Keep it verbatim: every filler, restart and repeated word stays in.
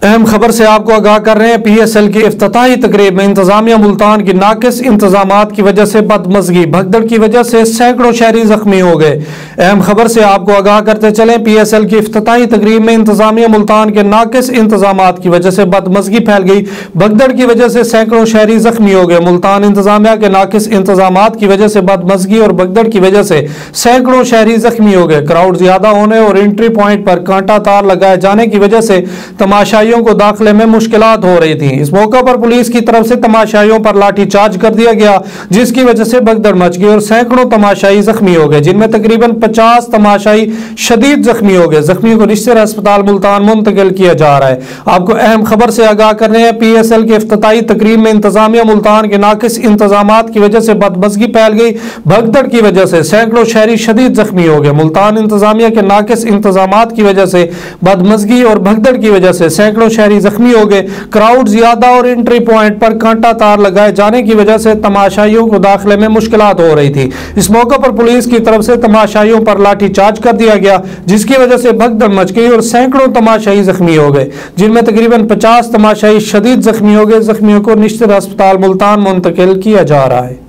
अहम खबर से आपको आगाह कर रहे हैं। पी एस एल की इफ्तिताही तकरीब में इंतजामिया मुल्तान की नाकिस इंतजामात की वजह से बदमज़गी भगदड़ की वजह से सैकड़ों शहरी जख्मी हो गए। अहम खबर से आपको आगाह करते चलें, पी एस एल की इफ्तिताही तकरीब में इंतजामिया मुल्तान के नाकिस इंतजामात की वजह से बदमज़गी फैल गई। भगदड़ की वजह से सैकड़ों शहरी जख्मी हो गए। मुल्तान इंतजामिया के नाकिस इंतजामात की वजह से बदमज़गी और भगदड़ की वजह से सैकड़ों शहरी जख्मी हो गए। क्राउड ज्यादा होने और एंट्री पॉइंट पर कांटा तार लगाए जाने की वजह से तमाशाइयों को दाखिले में मुश्किलात हो रही थी। इस मौके पर पुलिस की तरफ से तमाशाइयों पर लाठीचार्ज कर दिया गया, जिसकी वजह से भगदड़ मच गई और सैकड़ों तमाशाई जख्मी हो गए, जिनमें तकरीबन पचास तमाशाई शदीद जख्मी हो गए। जख्मियों को निश्चित अस्पताल मुल्तान मुंतकिल किया जा रहा है। आपको अहम खबर से आगाह कर रहे हैं, पी एस एल के इफ्तिताही तकरीब में इंतजामिया मुल्तान के नाकिस इंतजामात की वजह से बदमज़गी फैल गई। भगदड़ की वजह से सैकड़ों शहरी शदीद जख्मी हो गए। मुल्तान इंतजामिया के नाकिस इंतजामात की वजह से बदमज़गी और भगदड़ की वजह से सैकड़ों शहरी जख्मी हो गए। क्राउड ज्यादा और एंट्री पॉइंट पर कांटा तार लगाए जाने की वजह से तमाशाइयों को दाखिले में मुश्किलात हो रही थी। इस मौके पर पुलिस की तरफ से तमाशाइयों पर लाठीचार्ज कर दिया गया, जिसकी वजह से भगदड़ मच गई और सैकड़ों तमाशाई जख्मी हो गए, जिनमें तकरीबन पचास तमाशाई शदीद जख्मी हो गए। जख्मियों को निश्चित अस्पताल मुल्तान मुंतकिल किया जा रहा है।